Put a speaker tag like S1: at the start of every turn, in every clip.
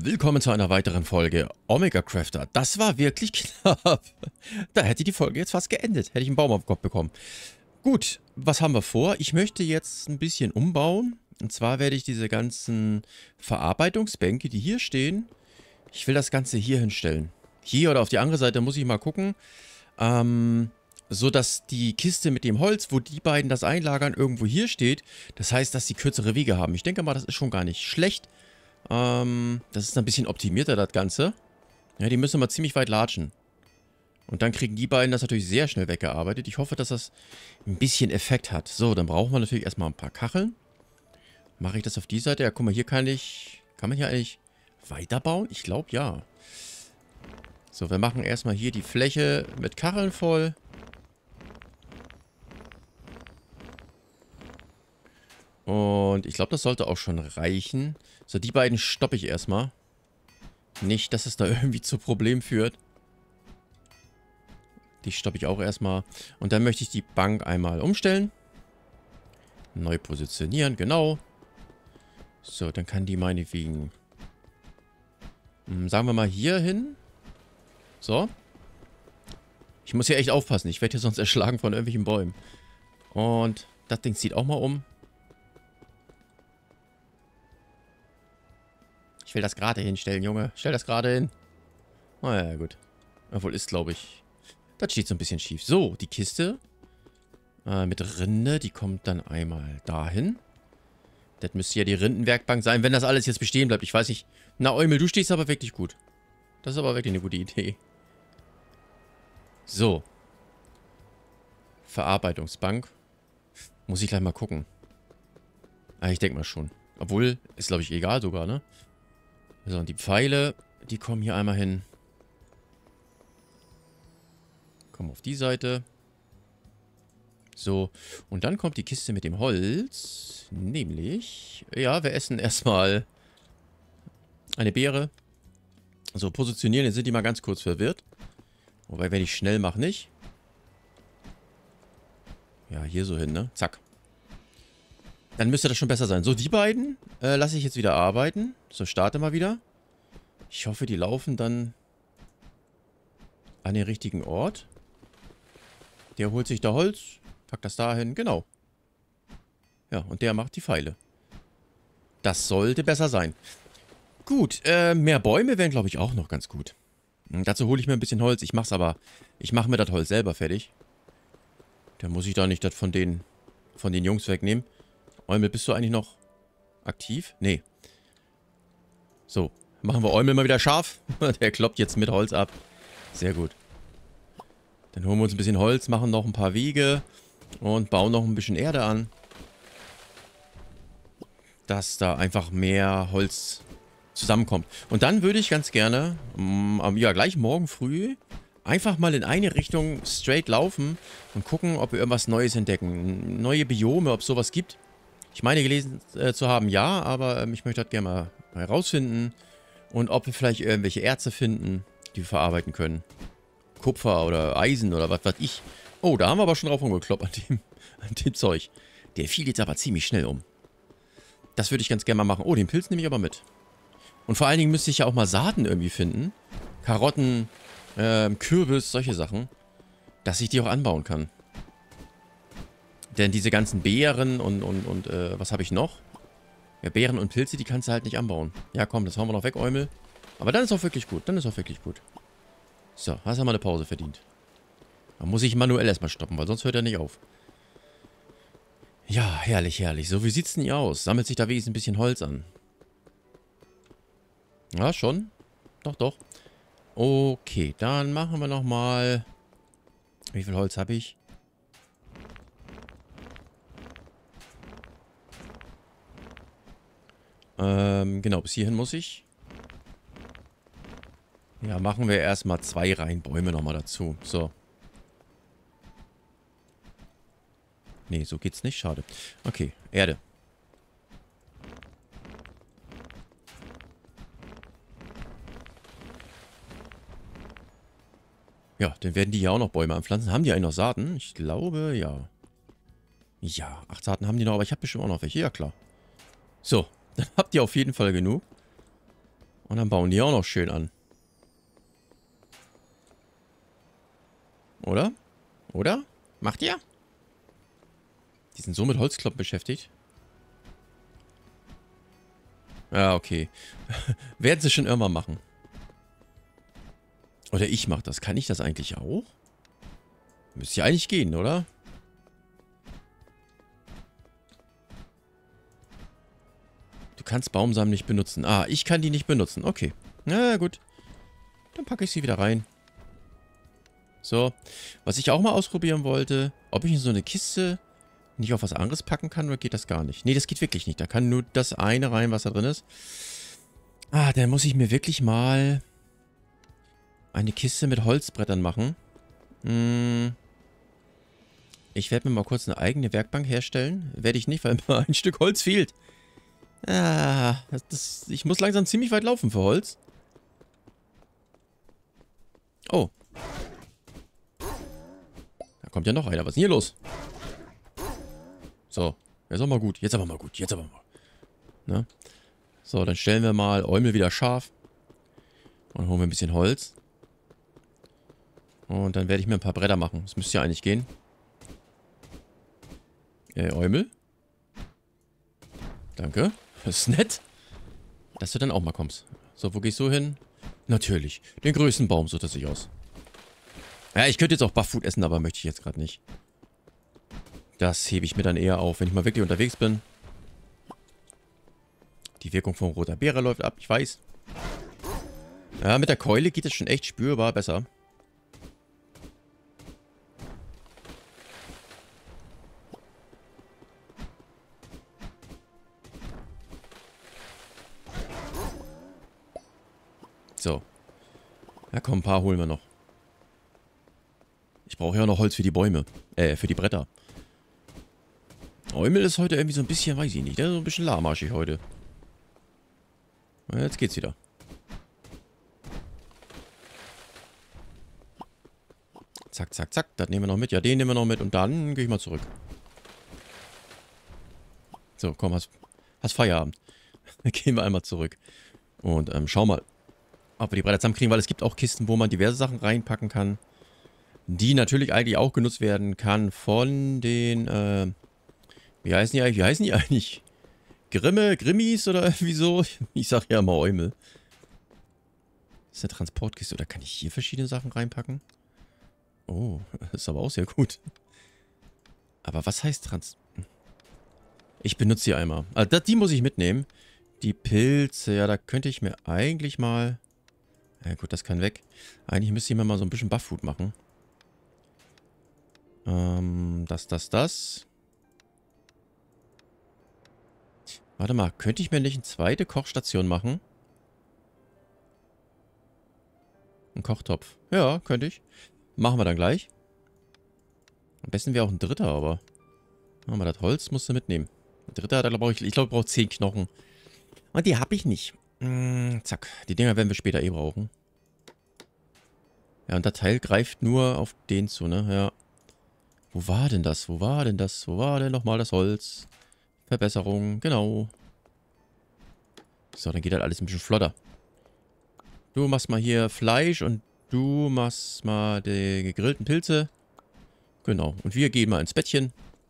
S1: Willkommen zu einer weiteren Folge Omega Crafter. Das war wirklich knapp. Da hätte die Folge jetzt fast geendet. Hätte ich einen Baum auf den Kopf bekommen. Gut, was haben wir vor? Ich möchte jetzt ein bisschen umbauen. Und zwar werde ich diese ganzen Verarbeitungsbänke, die hier stehen, ich will das Ganze hier hinstellen. Hier oder auf die andere Seite muss ich mal gucken. So dass die Kiste mit dem Holz, wo die beiden das einlagern, irgendwo hier steht. Das heißt, dass sie kürzere Wege haben. Ich denke mal, das ist schon gar nicht schlecht. Das ist ein bisschen optimierter, das Ganze. Ja, die müssen mal ziemlich weit latschen. Und dann kriegen die beiden das natürlich sehr schnell weggearbeitet. Ich hoffe, dass das ein bisschen Effekt hat. So, dann brauchen wir natürlich erstmal ein paar Kacheln. Mache ich das auf die Seite? Ja, guck mal, hier kann man hier eigentlich weiterbauen? Ich glaube, ja. So, wir machen erstmal hier die Fläche mit Kacheln voll. Und ich glaube, das sollte auch schon reichen. So, die beiden stoppe ich erstmal. Nicht, dass es da irgendwie zu Problemen führt. Die stoppe ich auch erstmal. Und dann möchte ich die Bank einmal umstellen. Neu positionieren, genau. So, dann kann die meinetwegen, sagen wir mal hier hin. So. Ich muss hier echt aufpassen. Ich werde hier sonst erschlagen von irgendwelchen Bäumen. Und das Ding zieht auch mal um. Ich will das gerade hinstellen, Junge. Stell das gerade hin. Oh ja, gut. Obwohl ist, glaube ich... Das steht so ein bisschen schief. So, die Kiste mit Rinde, die kommt dann einmal dahin. Das müsste ja die Rindenwerkbank sein, wenn das alles jetzt bestehen bleibt. Ich weiß nicht. Na, Eumel, du stehst aber wirklich gut. Das ist aber wirklich eine gute Idee. So. Verarbeitungsbank. Muss ich gleich mal gucken. Ah, ich denke mal schon. Obwohl, ist glaube ich egal sogar, ne? So, und die Pfeile, die kommen hier einmal hin. Kommen auf die Seite. So, und dann kommt die Kiste mit dem Holz. Nämlich, ja, wir essen erstmal eine Beere. So, positionieren, jetzt sind die mal ganz kurz verwirrt. Wobei, wenn ich schnell mache, nicht. Ja, hier so hin, ne? Zack. Dann müsste das schon besser sein. So, die beiden lasse ich jetzt wieder arbeiten. So, starte mal wieder. Ich hoffe, die laufen dann an den richtigen Ort. Der holt sich da Holz, packt das dahin, genau. Ja, und der macht die Pfeile. Das sollte besser sein. Gut, mehr Bäume wären, glaube ich, auch noch ganz gut. Dazu hole ich mir ein bisschen Holz. Ich mache mir das Holz selber fertig. Da muss ich da nicht das von den Jungs wegnehmen. Eumel, bist du eigentlich noch aktiv? Nee. So, machen wir Eumel mal wieder scharf. Der kloppt jetzt mit Holz ab. Sehr gut. Dann holen wir uns ein bisschen Holz, machen noch ein paar Wege und bauen noch ein bisschen Erde an. Dass da einfach mehr Holz zusammenkommt. Und dann würde ich ganz gerne, ja, gleich morgen früh einfach mal in eine Richtung straight laufen und gucken, ob wir irgendwas Neues entdecken. Neue Biome, ob es sowas gibt. Ich meine gelesen zu haben, ja, aber ich möchte das gerne mal herausfinden. Und ob wir vielleicht irgendwelche Erze finden, die wir verarbeiten können. Kupfer oder Eisen oder was weiß ich. Oh, da haben wir aber schon drauf rumgekloppt an dem Zeug. Der fiel jetzt aber ziemlich schnell um. Das würde ich ganz gerne mal machen. Oh, den Pilz nehme ich aber mit. Und vor allen Dingen müsste ich ja auch mal Saaten irgendwie finden. Karotten, Kürbis, solche Sachen. Dass ich die auch anbauen kann. Denn diese ganzen Beeren und was habe ich noch? Ja, Beeren und Pilze, die kannst du halt nicht anbauen. Ja, komm, das hauen wir noch weg, Eumel. Aber dann ist auch wirklich gut. Dann ist auch wirklich gut. So, hast du mal eine Pause verdient. Da muss ich manuell erstmal stoppen, weil sonst hört er nicht auf. Ja, herrlich, herrlich. So, wie sieht's denn hier aus? Sammelt sich da wenigstens ein bisschen Holz an? Ja, schon. Doch, doch. Okay, dann machen wir nochmal... Wie viel Holz habe ich? Genau, bis hierhin muss ich. Ja, machen wir erstmal 2 Reihen Bäume nochmal dazu. So. Nee, so geht's nicht. Schade. Okay, Erde. Ja, dann werden die ja auch noch Bäume anpflanzen. Haben die eigentlich noch Saaten? Ich glaube, ja. Ja, 8 Saaten haben die noch, aber ich habe bestimmt auch noch welche. Ja, klar. So, dann habt ihr auf jeden Fall genug. Und dann bauen die auch noch schön an. Oder? Oder? Macht ihr? Die sind so mit Holzkloppen beschäftigt. Ja, okay. Werden sie schon irgendwann machen. Oder ich mach das. Kann ich das eigentlich auch? Müsste ja eigentlich gehen, oder? Du kannst Baumsamen nicht benutzen. Ah, ich kann die nicht benutzen. Okay. Na gut. Dann packe ich sie wieder rein. So. Was ich auch mal ausprobieren wollte, ob ich in so eine Kiste nicht auf was anderes packen kann, oder geht das gar nicht? Nee, das geht wirklich nicht. Da kann nur das eine rein, was da drin ist. Ah, dann muss ich mir wirklich mal eine Kiste mit Holzbrettern machen. Ich werde mir mal kurz eine eigene Werkbank herstellen. Werde ich nicht, weil mir ein Stück Holz fehlt. Ah, ich muss langsam ziemlich weit laufen für Holz. Oh. Da kommt ja noch einer. Was ist denn hier los? So. Jetzt aber mal gut. Jetzt aber mal gut. Jetzt aber mal. Ne? So, dann stellen wir mal Eumel wieder scharf. Und holen wir ein bisschen Holz. Und dann werde ich mir ein paar Bretter machen. Das müsste ja eigentlich gehen. Eumel. Danke. Das ist nett. Dass du dann auch mal kommst. So, wo gehst du hin? Natürlich. Den größten Baum sucht er sich aus. Ja, ich könnte jetzt auch Bufffood essen, aber möchte ich jetzt gerade nicht. Das hebe ich mir dann eher auf, wenn ich mal wirklich unterwegs bin. Die Wirkung von roter Beere läuft ab, ich weiß. Ja, mit der Keule geht es schon echt spürbar besser. So. Ja, komm, ein paar holen wir noch. Ich brauche ja noch Holz für die Bäume. Für die Bretter. Eumel ist heute irgendwie so ein bisschen, weiß ich nicht, der ist so ein bisschen lahmarschig heute. Jetzt geht's wieder. Zack, zack, zack. Das nehmen wir noch mit. Ja, den nehmen wir noch mit. Und dann gehe ich mal zurück. So, komm, hast Feierabend. Dann gehen wir einmal zurück. Und schau mal, ob wir die Bretter zusammenkriegen, weil es gibt auch Kisten, wo man diverse Sachen reinpacken kann. Die natürlich eigentlich auch genutzt werden kann von den, wie heißen die eigentlich? Grimmis oder wieso? Ich sag ja immer Eumel. Das ist eine Transportkiste. Oder kann ich hier verschiedene Sachen reinpacken? Oh, das ist aber auch sehr gut. Aber was heißt Ich benutze die einmal. Also die muss ich mitnehmen. Die Pilze, ja, da könnte ich mir eigentlich mal... Ja gut, das kann weg. Eigentlich müsste ich mir mal so ein bisschen Bufffood machen. Das. Warte mal, könnte ich mir nicht eine zweite Kochstation machen? Ein Kochtopf. Ja, könnte ich. Machen wir dann gleich. Am besten wäre auch ein dritter, aber... Machen wir das Holz, musst du mitnehmen. Ein dritter, da brauche ich glaube, ich brauche 10 Knochen. Und die habe ich nicht. Zack. Die Dinger werden wir später eh brauchen. Ja, und der Teil greift nur auf den zu, ne? Ja. Wo war denn das? Wo war denn das? Wo war denn nochmal das Holz? Verbesserung, genau. So, dann geht halt alles ein bisschen flotter. Du machst mal hier Fleisch und du machst mal die gegrillten Pilze. Genau. Und wir gehen mal ins Bettchen.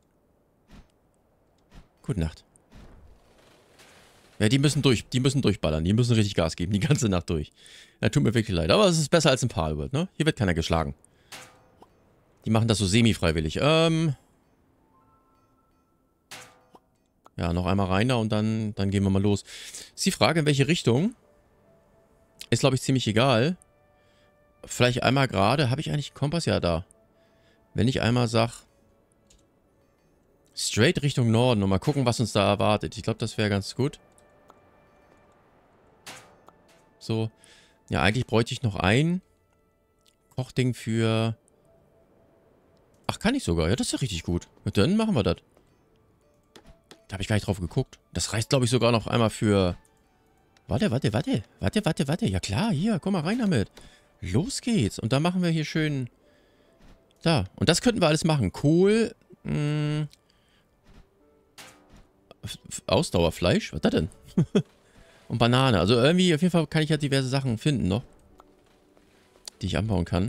S1: Gute Nacht. Ja, die müssen durchballern. Die müssen richtig Gas geben. Die ganze Nacht durch. Ja, tut mir wirklich leid. Aber es ist besser als ein Palworld, ne? Hier wird keiner geschlagen. Die machen das so semi-freiwillig. Ja, noch einmal rein da und dann gehen wir mal los. Ist die Frage, in welche Richtung? Ist, glaube ich, ziemlich egal. Vielleicht einmal gerade. Habe ich eigentlich einen Kompass? Ja, da. Wenn ich einmal sage... Straight Richtung Norden und mal gucken, was uns da erwartet. Ich glaube, das wäre ganz gut. So. Ja, eigentlich bräuchte ich noch ein Kochding für... Ach, kann ich sogar. Ja, das ist ja richtig gut. Und dann machen wir das. Da habe ich gar nicht drauf geguckt. Das reicht, glaube ich, sogar noch einmal für... Warte. Ja klar, hier, komm mal rein damit. Los geht's. Und dann machen wir hier schön... Da. Und das könnten wir alles machen. Kohl. Ausdauerfleisch? Was ist das denn? Und Banane. Also irgendwie, auf jeden Fall kann ich ja diverse Sachen finden noch. Die ich anbauen kann.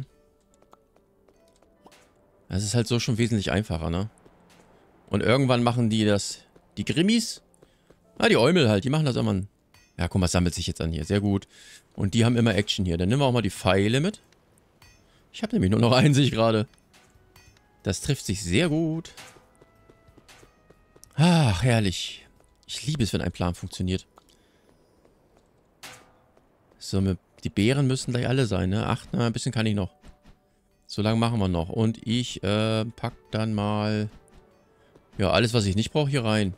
S1: Das ist halt so schon wesentlich einfacher, ne? Und irgendwann machen die das... Die Grimmis? Ah, die Eumel halt. Die machen das immer... Ja, guck mal, es sammelt sich jetzt an hier. Sehr gut. Und die haben immer Action hier. Dann nehmen wir auch mal die Pfeile mit. Ich habe nämlich nur noch einen, sehe ich gerade. Das trifft sich sehr gut. Ach, herrlich. Ich liebe es, wenn ein Plan funktioniert. So, die Beeren müssen gleich alle sein, ne? 8, na, ein bisschen kann ich noch. So lange machen wir noch. Und ich pack dann mal... Ja, alles, was ich nicht brauche, hier rein.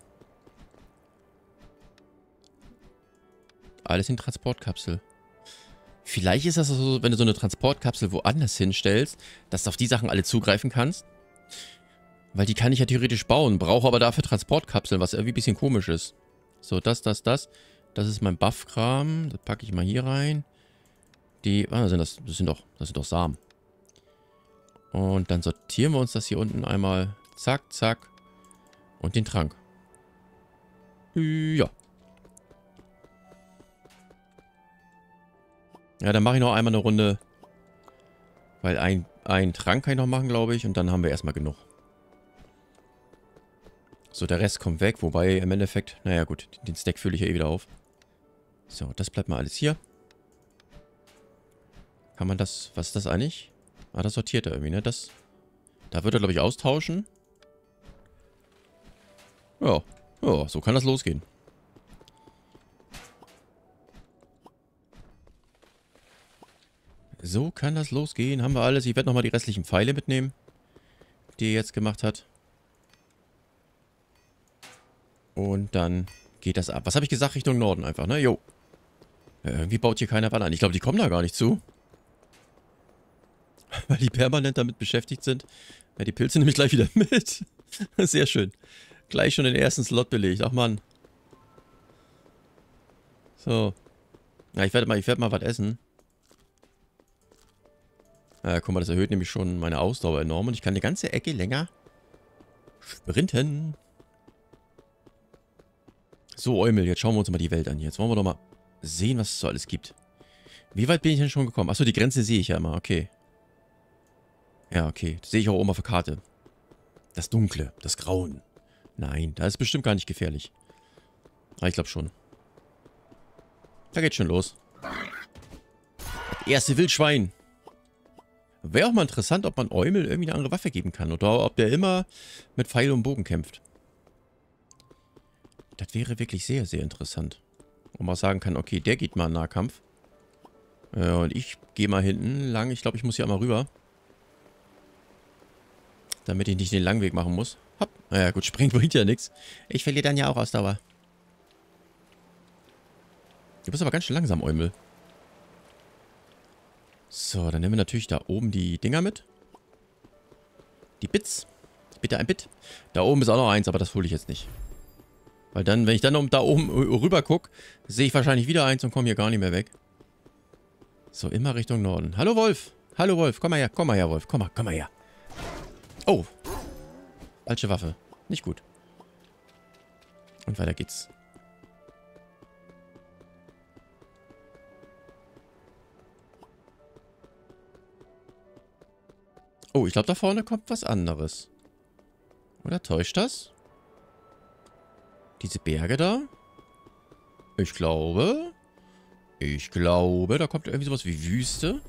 S1: Alles in Transportkapsel. Vielleicht ist das so, wenn du so eine Transportkapsel woanders hinstellst, dass du auf die Sachen alle zugreifen kannst. Weil die kann ich ja theoretisch bauen, brauche aber dafür Transportkapseln, was irgendwie ein bisschen komisch ist. So, das. Das ist mein Buff-Kram. Das packe ich mal hier rein. Das sind doch Samen. Und dann sortieren wir uns das hier unten einmal. Zack, zack. Und den Trank. Ja. Ja, dann mache ich noch einmal eine Runde. Weil ein Trank kann ich noch machen, glaube ich. Und dann haben wir erstmal genug. So, der Rest kommt weg. Wobei im Endeffekt, naja gut, den Stack fülle ich ja eh wieder auf. So, das bleibt mal alles hier. Kann man das, was ist das eigentlich? Ah, das sortiert er irgendwie, ne? Da wird er, glaube ich, austauschen. Ja, so kann das losgehen. So kann das losgehen. Haben wir alles. Ich werde nochmal die restlichen Pfeile mitnehmen, die er jetzt gemacht hat. Und dann geht das ab. Was habe ich gesagt? Richtung Norden einfach, ne? Jo. Ja, irgendwie baut hier keiner was an. Ich glaube, die kommen da gar nicht zu. Weil die permanent damit beschäftigt sind. Ja, die Pilze nehme ich gleich wieder mit. Sehr schön. Gleich schon den ersten Slot belegt. Ach man. So. Ja, ich werde mal was essen. Ja, guck mal, das erhöht nämlich schon meine Ausdauer enorm. Und ich kann eine ganze Ecke länger sprinten. So, Eumel, jetzt schauen wir uns mal die Welt an. Jetzt wollen wir doch mal sehen, was es so alles gibt. Wie weit bin ich denn schon gekommen? Achso, die Grenze sehe ich ja immer. Okay. Ja, okay. Das sehe ich auch oben auf der Karte. Das Dunkle, das Grauen. Nein, da ist bestimmt gar nicht gefährlich. Aber ich glaube schon. Da geht's schon los. Das erste Wildschwein. Wäre auch mal interessant, ob man Eumel irgendwie eine andere Waffe geben kann. Oder ob der immer mit Pfeil und Bogen kämpft. Das wäre wirklich sehr, sehr interessant. Und man sagen kann, okay, der geht mal in Nahkampf. Und ich gehe mal hinten lang. Ich glaube, ich muss hier einmal rüber. Damit ich nicht den langen Weg machen muss. Hopp. Naja, gut, springen bringt ja nichts. Ich verliere dann ja auch Ausdauer. Du bist aber ganz schön langsam, Eumel. So, dann nehmen wir natürlich da oben die Dinger mit. Die Bits. Bitte ein Bit. Da oben ist auch noch eins, aber das hole ich jetzt nicht. Weil dann, wenn ich dann da oben rüber gucke, sehe ich wahrscheinlich wieder eins und komme hier gar nicht mehr weg. So, immer Richtung Norden. Hallo Wolf. Hallo Wolf. Komm mal her, Wolf. Komm mal her. Oh. Falsche Waffe. Nicht gut. Und weiter geht's. Oh, ich glaube, da vorne kommt was anderes. Oder täuscht das? Diese Berge da? Ich glaube, da kommt irgendwie sowas wie Wüste.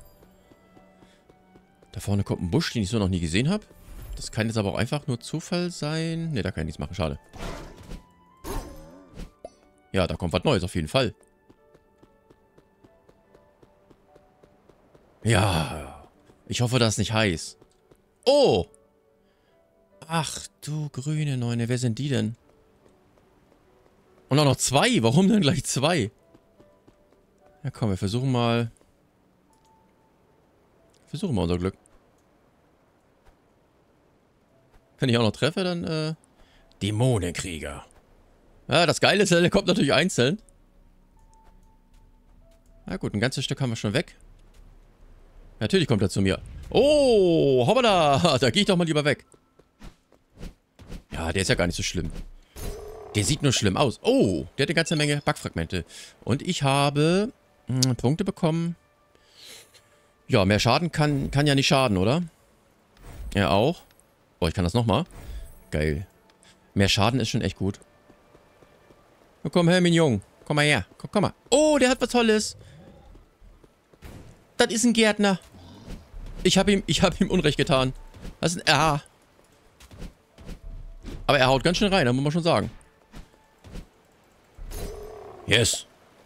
S1: Da vorne kommt ein Busch, den ich so noch nie gesehen habe. Das kann jetzt aber auch einfach nur Zufall sein. Ne, da kann ich nichts machen, schade. Ja, da kommt was Neues auf jeden Fall. Ja, ich hoffe, das ist nicht heiß. Oh! Ach du grüne Neune, wer sind die denn? Und auch noch zwei. Warum denn gleich zwei? Ja komm, wir versuchen mal unser Glück. Wenn ich auch noch treffe, dann Dämonenkrieger. Ja, das Geile ist, der kommt natürlich einzeln. Na gut, ein ganzes Stück haben wir schon weg. Natürlich kommt er zu mir. Oh, hoppala. Da gehe ich doch mal lieber weg. Ja, der ist ja gar nicht so schlimm. Der sieht nur schlimm aus. Oh, der hat eine ganze Menge Backfragmente. Und ich habe Punkte bekommen. Ja, mehr Schaden kann ja nicht schaden, oder? Er auch. Boah, ich kann das nochmal. Geil. Mehr Schaden ist schon echt gut. Na, komm her, Mignon. Komm mal her. Komm mal. Oh, der hat was Tolles. Das ist ein Gärtner. Ich hab ihm Unrecht getan. Das ist ein R. Aber er haut ganz schön rein, da muss man schon sagen. Yes.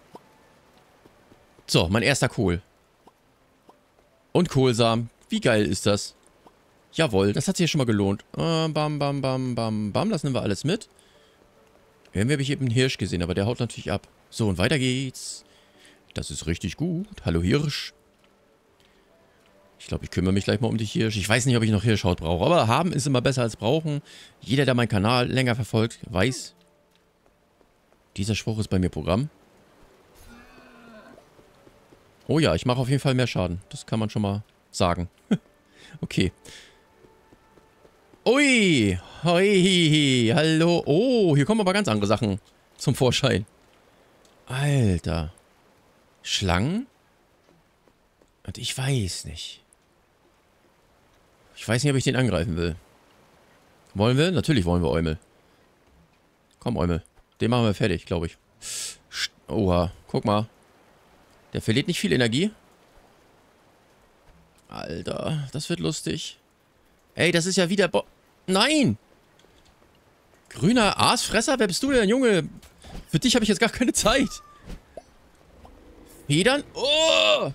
S1: So, mein erster Kohl. Und Kohlsamen. Wie geil ist das? Jawohl, das hat sich ja schon mal gelohnt. Bam, bam, bam, bam, bam. Das nehmen wir alles mit. Irgendwie habe ich eben einen Hirsch gesehen, aber der haut natürlich ab. So, und weiter geht's. Das ist richtig gut. Hallo Hirsch. Ich glaube, ich kümmere mich gleich mal um die Hirsch. Ich weiß nicht, ob ich noch Hirschhaut brauche, aber haben ist immer besser als brauchen. Jeder, der meinen Kanal länger verfolgt, weiß, dieser Spruch ist bei mir Programm. Oh ja, ich mache auf jeden Fall mehr Schaden. Das kann man schon mal sagen. Okay. Ui, hoi, hallo. Oh, hier kommen aber ganz andere Sachen zum Vorschein. Alter. Schlangen? Und ich weiß nicht. Ich weiß nicht, ob ich den angreifen will. Wollen wir? Natürlich wollen wir Eumel. Komm, Eumel. Den machen wir fertig, glaube ich. Oha, guck mal. Der verliert nicht viel Energie. Alter, das wird lustig. Ey, das ist ja wieder... Nein! Grüner Aasfresser? Wer bist du denn, Junge? Für dich habe ich jetzt gar keine Zeit. Federn? Oh!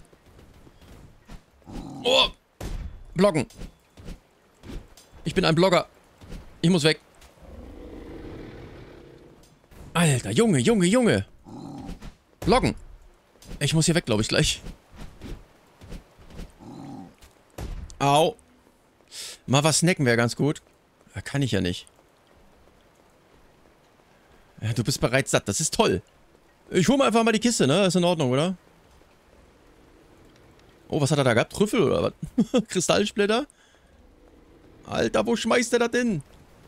S1: Oh! Bloggen. Ich bin ein Blogger. Ich muss weg. Alter, Junge, Junge, Junge. Bloggen. Ich muss hier weg, glaube ich, gleich. Au. Mal was snacken wäre ganz gut. Kann ich ja nicht. Ja, du bist bereits satt. Das ist toll. Ich hole mir einfach mal die Kiste, ne? Ist in Ordnung, oder? Oh, was hat er da gehabt? Trüffel oder was? Kristallsplitter? Alter, wo schmeißt der das hin?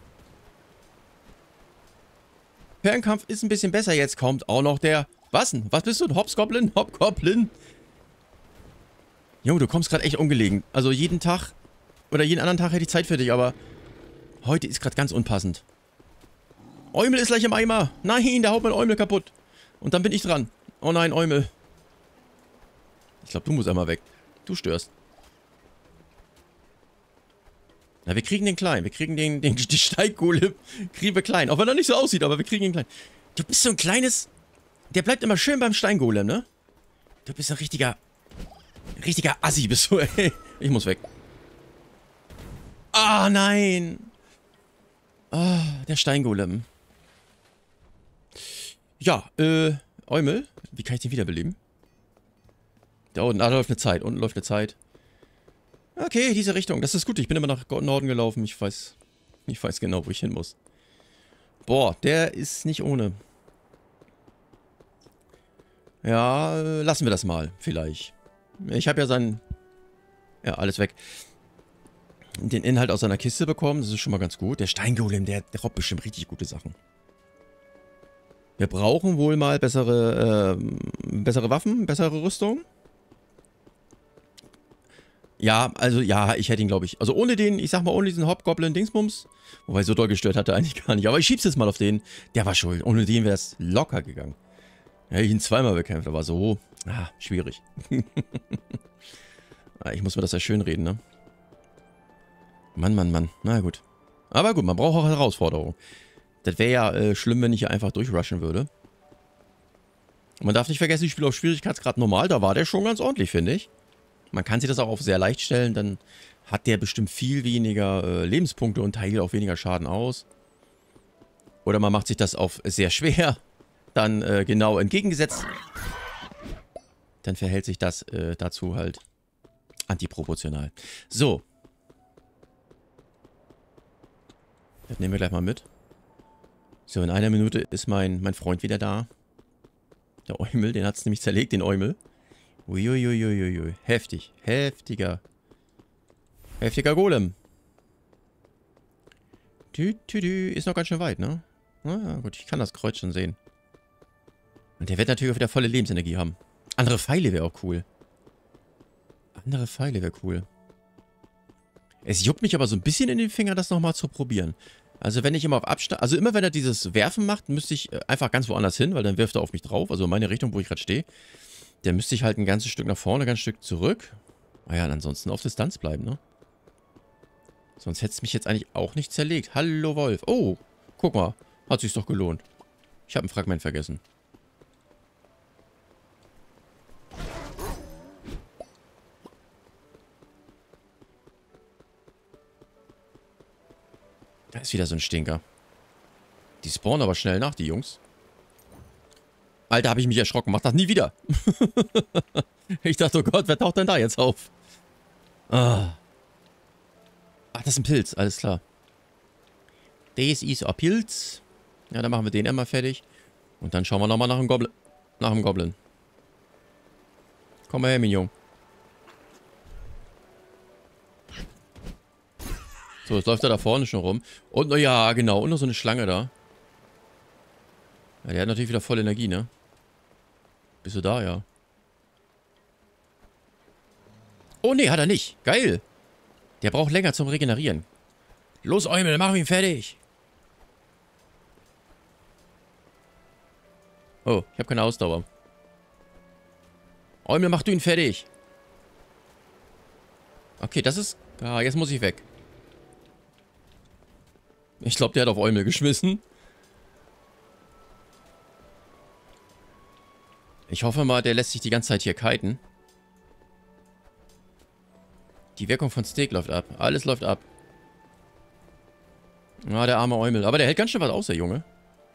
S1: Fernkampf ist ein bisschen besser. Jetzt kommt auch noch der... Was denn? Was bist du? Hopsgoblin? Hopgoblin? Junge, du kommst gerade echt ungelegen. Also jeden Tag... Oder jeden anderen Tag hätte ich Zeit für dich, aber... Heute ist gerade ganz unpassend. Eumel ist gleich im Eimer. Nein, der haut mein Eumel kaputt. Und dann bin ich dran. Oh nein, Eumel. Ich glaube, du musst einmal weg. Du störst. Na, wir kriegen den klein. Wir kriegen den Steiggolem. Kriegen wir klein. Auch wenn er nicht so aussieht, aber wir kriegen ihn klein. Du bist so ein kleines... Der bleibt immer schön beim Steingolem, ne? Du bist ein richtiger Assi, bist du, ey. Ich muss weg. Ah, nein. Ah, der Steingolem. Ja, Eumel. Wie kann ich den wiederbeleben? Da unten, läuft eine Zeit. Unten läuft eine Zeit. Okay, diese Richtung. Das ist gut. Ich bin immer nach Norden gelaufen. Ich weiß genau, wo ich hin muss. Boah, der ist nicht ohne. Ja, lassen wir das mal. Vielleicht. Ich habe ja seinen... Ja, alles weg. Den Inhalt aus seiner Kiste bekommen. Das ist schon mal ganz gut. Der Steingolem, der robbt bestimmt richtig gute Sachen. Wir brauchen wohl mal bessere Waffen, bessere Rüstung. Ja, also ja, ich hätte ihn, glaube ich. Also ohne den, ich sag mal, ohne diesen Hobgoblin-Dingsbums. Wobei, so doll gestört hat er eigentlich gar nicht. Aber ich schieb's jetzt mal auf den. Der war schuld. Ohne den wäre es locker gegangen. Ja, ich ihn zweimal bekämpft, aber so... schwierig. Ich muss mir das ja schön reden, ne? Mann, Mann, Mann. Na gut. Aber gut, man braucht auch Herausforderungen. Das wäre ja schlimm, wenn ich hier einfach durchrushen würde. Und man darf nicht vergessen, ich spiele auf Schwierigkeitsgrad normal. Da war der schon ganz ordentlich, finde ich. Man kann sich das auch auf sehr leicht stellen. Dann hat der bestimmt viel weniger Lebenspunkte und teilt auch weniger Schaden aus. Oder man macht sich das auf sehr schwer. Dann genau entgegengesetzt. Dann verhält sich das dazu halt antiproportional. So. Das nehmen wir gleich mal mit. So, in einer Minute ist mein Freund wieder da. Der Eumel, den hat es nämlich zerlegt, den Eumel. Uiuiuiuiui. Heftig. Heftiger Golem. Ist noch ganz schön weit, ne? Na gut, ich kann das Kreuz schon sehen. Und der wird natürlich auch wieder volle Lebensenergie haben. Andere Pfeile wäre auch cool. Andere Pfeile wäre cool. Es juckt mich aber so ein bisschen in den Finger, das nochmal zu probieren. Also wenn ich immer auf Abstand... Also immer wenn er dieses Werfen macht, müsste ich einfach ganz woanders hin, weil dann wirft er auf mich drauf. Also in meine Richtung, wo ich gerade stehe. Der müsste ich halt ein ganzes Stück nach vorne, ein ganzes Stück zurück. Naja, und ansonsten auf Distanz bleiben, ne? Sonst hätte es mich jetzt eigentlich auch nicht zerlegt. Hallo Wolf. Oh, guck mal. Hat sich's doch gelohnt. Ich habe ein Fragment vergessen. Da ist wieder so ein Stinker. Die spawnen aber schnell nach, die Jungs. Alter, habe ich mich erschrocken. Mach das nie wieder. Ich dachte, oh Gott, wer taucht denn da jetzt auf? Ah. Ach, das ist ein Pilz. Alles klar. Das ist ein Pilz. Ja, dann machen wir den einmal fertig. Und dann schauen wir nochmal nach dem Goblin. Nach dem Goblin. Komm mal her, Mignon. So, jetzt läuft er da vorne schon rum. Und, oh ja, genau. Und noch so eine Schlange da. Ja, der hat natürlich wieder voll Energie, ne? Bist du da, ja? Oh, nee, hat er nicht. Geil. Der braucht länger zum Regenerieren. Los, Eumel, mach ihn fertig. Oh, ich habe keine Ausdauer. Eumel, mach du ihn fertig. Okay, das ist... Ah, jetzt muss ich weg. Ich glaube, der hat auf Eumel geschmissen. Ich hoffe mal, der lässt sich die ganze Zeit hier kiten. Die Wirkung von Steak läuft ab. Alles läuft ab. Ah, der arme Eumel. Aber der hält ganz schön was aus, der Junge.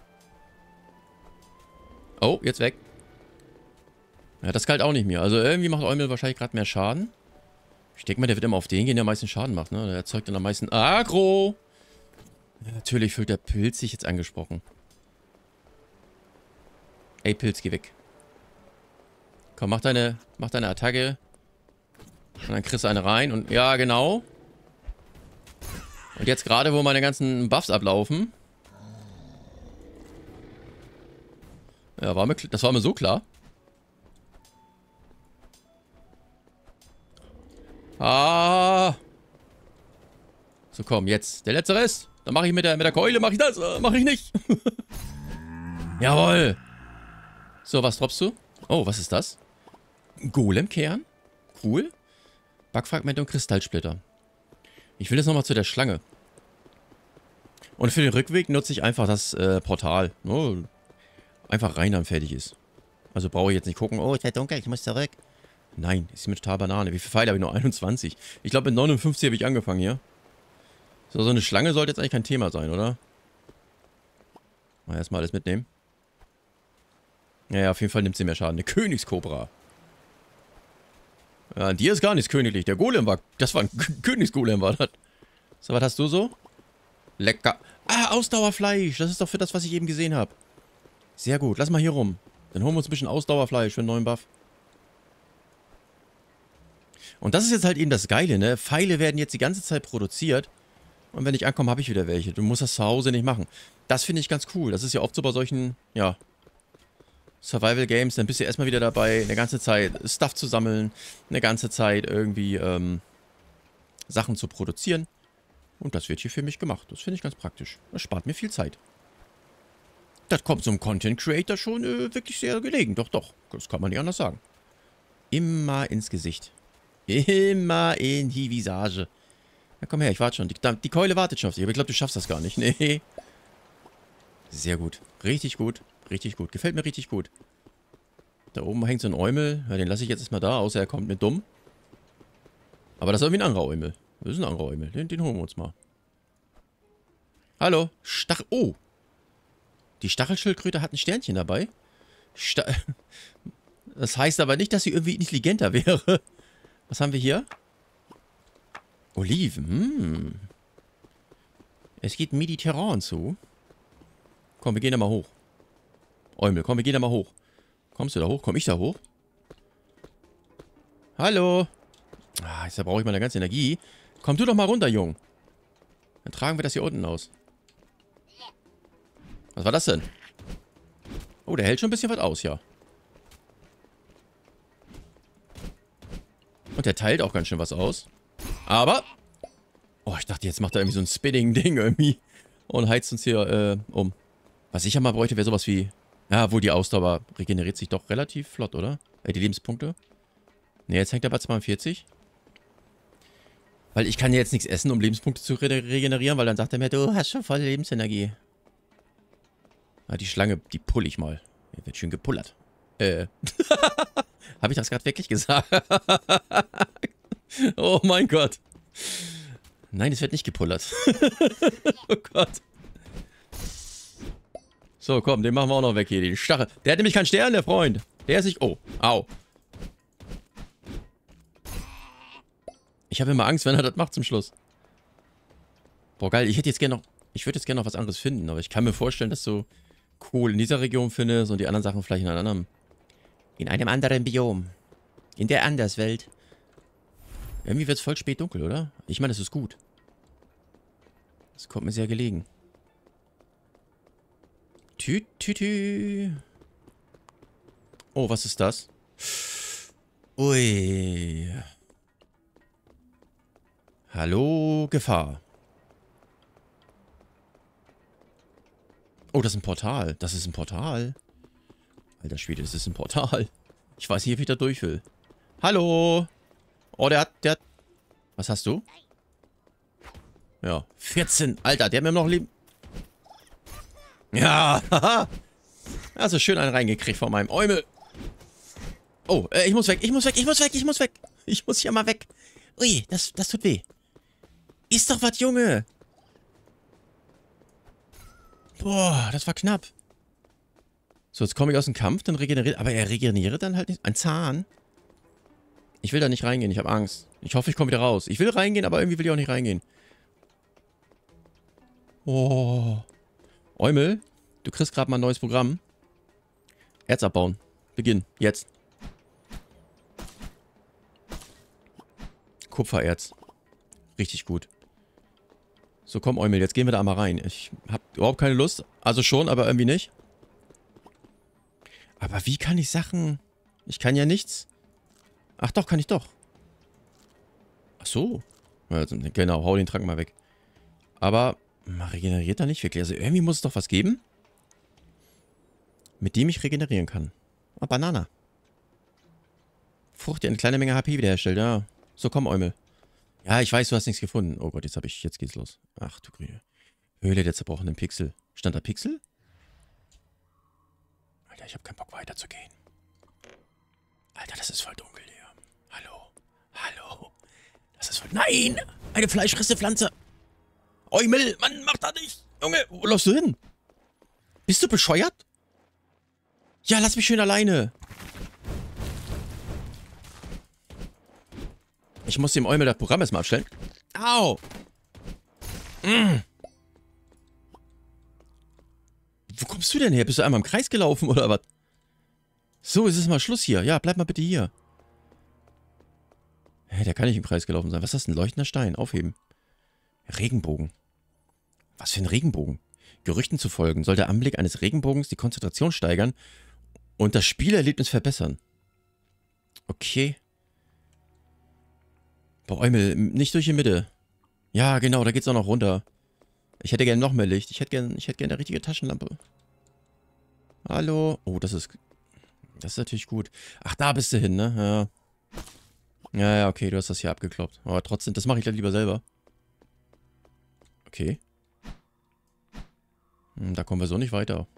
S1: Oh, jetzt weg. Ja, das kalt auch nicht mehr. Also irgendwie macht Eumel wahrscheinlich gerade mehr Schaden. Ich denke mal, der wird immer auf den gehen, der am meisten Schaden macht, ne? Der erzeugt dann am meisten Aggro. Ja, natürlich fühlt der Pilz sich jetzt angesprochen. Ey, Pilz, geh weg. Komm, mach deine Attacke. Und dann kriegst du eine rein und... Ja, genau. Und jetzt gerade, wo meine ganzen Buffs ablaufen. Ja, das war mir so klar. Ah. So, komm, jetzt. Der letzte Rest. Dann mache ich mit der Keule, mache ich das. Mache ich nicht. Jawohl. So, was droppst du? Oh, was ist das? Golemkern? Cool. Backfragmente und Kristallsplitter. Ich will jetzt nochmal zu der Schlange. Und für den Rückweg nutze ich einfach das Portal. Oh, einfach rein, dann fertig ist. Also brauche ich jetzt nicht gucken, oh, es wird dunkel, ich muss zurück. Nein, ist mir total Banane. Wie viele Pfeile habe ich noch? 21. Ich glaube, mit 59 habe ich angefangen hier. So eine Schlange sollte jetzt eigentlich kein Thema sein, oder? Mal erstmal alles mitnehmen. Ja, auf jeden Fall nimmt sie mehr Schaden. Eine Königskobra. Ja, an dir ist gar nichts königlich. Der Golem war... Das war ein Königsgolem, war das. So, was hast du so? Lecker. Ah, Ausdauerfleisch. Das ist doch für das, was ich eben gesehen habe. Sehr gut. Lass mal hier rum. Dann holen wir uns ein bisschen Ausdauerfleisch für einen neuen Buff. Und das ist jetzt halt eben das Geile, ne? Pfeile werden jetzt die ganze Zeit produziert. Und wenn ich ankomme, habe ich wieder welche. Du musst das zu Hause nicht machen. Das finde ich ganz cool. Das ist ja oft so bei solchen, ja... Survival-Games, dann bist du erstmal wieder dabei, eine ganze Zeit Stuff zu sammeln, eine ganze Zeit irgendwie Sachen zu produzieren. Und das wird hier für mich gemacht. Das finde ich ganz praktisch. Das spart mir viel Zeit. Das kommt so einem Content-Creator schon wirklich sehr gelegen. Doch, doch. Das kann man nicht anders sagen. Immer ins Gesicht. Immer in die Visage. Ja, komm her, ich warte schon. Die Keule wartet schon auf dich. Aber ich glaube, du schaffst das gar nicht. Nee. Sehr gut. Richtig gut. Richtig gut. Gefällt mir richtig gut. Da oben hängt so ein Eumel. Ja, den lasse ich jetzt erstmal da, außer er kommt mir dumm. Aber das ist irgendwie ein anderer Eumel. Das ist ein anderer Eumel. Den holen wir uns mal. Hallo. Oh. Die Stachelschildkröte hat ein Sternchen dabei. Das heißt aber nicht, dass sie irgendwie intelligenter wäre. Was haben wir hier? Oliven. Es geht mediterran zu. Komm, wir gehen da mal hoch. Eumel, komm, wir gehen da mal hoch. Kommst du da hoch? Komm ich da hoch? Hallo? Ah, jetzt brauche ich meine ganze Energie. Komm du doch mal runter, Jung. Dann tragen wir das hier unten aus. Was war das denn? Oh, der hält schon ein bisschen was aus, ja. Und der teilt auch ganz schön was aus. Aber... Oh, ich dachte, jetzt macht er irgendwie so ein Spinning-Ding irgendwie. Und heizt uns hier um. Was ich ja mal bräuchte, wäre sowas wie... Ja, wohl die Ausdauer regeneriert sich doch relativ flott, oder? Die Lebenspunkte. Ne, jetzt hängt er bei 42. Weil ich kann ja jetzt nichts essen, um Lebenspunkte zu regenerieren, weil dann sagt er mir, du hast schon voll Lebensenergie. Ah, die Schlange, die pull ich mal. Hier wird schön gepullert. Habe ich das gerade wirklich gesagt? Oh mein Gott. Nein, es wird nicht gepullert. Oh Gott. So, komm, den machen wir auch noch weg hier, den Stachel. Der hat nämlich keinen Stern, der Freund. Der ist nicht... Oh, au. Ich habe immer Angst, wenn er das macht zum Schluss. Boah, geil. Ich würde jetzt gerne noch was anderes finden, aber ich kann mir vorstellen, dass du Kohl in dieser Region findest und die anderen Sachen vielleicht in einem anderen Biom. In der Anderswelt. Irgendwie wird es voll spät dunkel, oder? Ich meine, das ist gut. Das kommt mir sehr gelegen. Tü. Oh, was ist das? Ui. Hallo, Gefahr. Oh, das ist ein Portal. Das ist ein Portal. Alter Schwede, das ist ein Portal. Ich weiß nicht, wie ich da durch will. Hallo. Oh, der hat... Was hast du? Ja, 14. Alter, der hat mir noch Leben... Ja, haha. Also schön einen reingekriegt von meinem Eumel. Oh, ich muss weg. Ich muss hier mal weg. Ui, das tut weh. Ist doch was, Junge. Boah, das war knapp. So, jetzt komme ich aus dem Kampf, dann regeneriert... Aber er regeneriert dann halt nicht... Ein Zahn? Ich will da nicht reingehen, ich habe Angst. Ich hoffe, ich komme wieder raus. Ich will reingehen, aber irgendwie will ich auch nicht reingehen. Oh. Eumel, du kriegst gerade mal ein neues Programm. Erz abbauen. Beginn. Jetzt. Kupfererz. Richtig gut. So, komm, Eumel, jetzt gehen wir da einmal rein. Ich habe überhaupt keine Lust. Also schon, aber irgendwie nicht. Aber wie kann ich Sachen... Ich kann ja nichts... Ach doch, kann ich doch. Ach so. Also, genau, hau den Trank mal weg. Aber man regeneriert da nicht wirklich. Also irgendwie muss es doch was geben, mit dem ich regenerieren kann. Ah, Banana. Frucht, die eine kleine Menge HP wiederherstellt, ja. So, komm, Eumel. Ja, ich weiß, du hast nichts gefunden. Oh Gott, jetzt geht's los. Ach du Grüne. Höhle der zerbrochenen Pixel. Stand da Pixel? Alter, ich habe keinen Bock weiterzugehen. Alter, das ist voll dunkel hier. Hallo. Das ist voll... Nein! Eine fleischfressende Pflanze. Eumel, Mann, mach das nicht. Junge, wo läufst du hin? Bist du bescheuert? Ja, lass mich schön alleine. Ich muss dem Eumel das Programm erstmal abstellen. Au! Wo kommst du denn her? Bist du einmal im Kreis gelaufen oder was? So, es ist mal Schluss hier. Ja, bleib mal bitte hier. Hä, der kann nicht im Kreis gelaufen sein. Was ist das? Ein leuchtender Stein. Aufheben. Regenbogen. Was für ein Regenbogen? Gerüchten zufolge soll der Anblick eines Regenbogens die Konzentration steigern und das Spielerlebnis verbessern. Okay. Boah, Eumel, nicht durch die Mitte. Ja, genau, da geht's auch noch runter. Ich hätte gerne noch mehr Licht. Ich hätte gerne eine richtige Taschenlampe. Hallo? Oh, das ist natürlich gut. Ach, da bist du hin, ne? Ja. Ja, okay, du hast das hier abgekloppt. Aber trotzdem, das mache ich dann lieber selber. Okay. Da kommen wir so nicht weiter.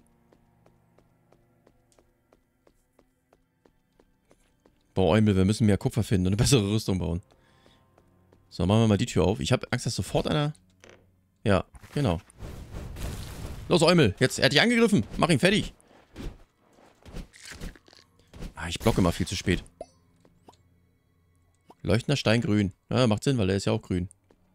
S1: Boah, Eumel, wir müssen mehr Kupfer finden und eine bessere Rüstung bauen. So, machen wir mal die Tür auf. Ich habe Angst, dass sofort einer... Ja, genau. Los, Eumel, jetzt, er hat dich angegriffen. Mach ihn fertig. Ah, ich blocke immer viel zu spät. Leuchtender Stein grün. Ja, macht Sinn, weil der ist ja auch grün.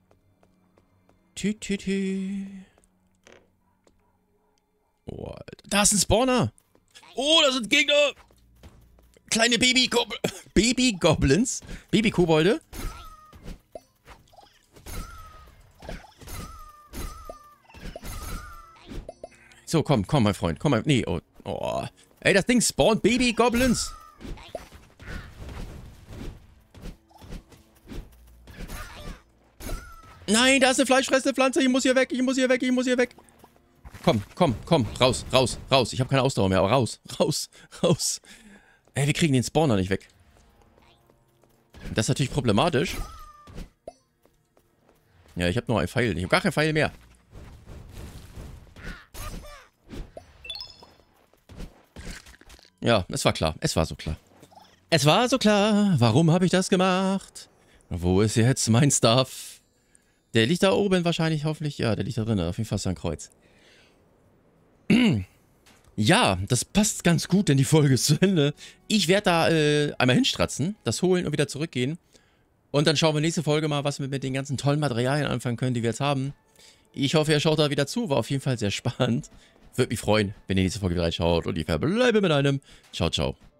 S1: Oh, Alter. Da ist ein Spawner. Oh, da sind Gegner. Kleine Baby-Goblins. Baby-Kobolde. So, komm, komm, mein Freund. Komm mal. Nee, oh. Oh. Ey, das Ding spawnt Baby-Goblins. Nein, da ist eine fleischfressende Pflanze. Ich muss hier weg, ich muss hier weg, ich muss hier weg. Komm, komm, komm. Raus, raus, raus. Ich habe keine Ausdauer mehr, aber raus, raus, raus. Ey, wir kriegen den Spawner nicht weg. Das ist natürlich problematisch. Ja, ich habe nur einen Pfeil. Ich habe gar keinen Pfeil mehr. Ja, es war klar. Es war so klar. Es war so klar. Warum habe ich das gemacht? Wo ist jetzt mein Stuff? Der liegt da oben wahrscheinlich, hoffentlich. Ja, der liegt da drin. Auf jeden Fall ist da ein Kreuz. Ja, das passt ganz gut, denn die Folge ist zu Ende. Ich werde da einmal hinstratzen, das holen und wieder zurückgehen. Und dann schauen wir nächste Folge mal, was wir mit den ganzen tollen Materialien anfangen können, die wir jetzt haben. Ich hoffe, ihr schaut da wieder zu. War auf jeden Fall sehr spannend. Würde mich freuen, wenn ihr nächste Folge wieder reinschaut. Und ich verbleibe mit einem Ciao, ciao.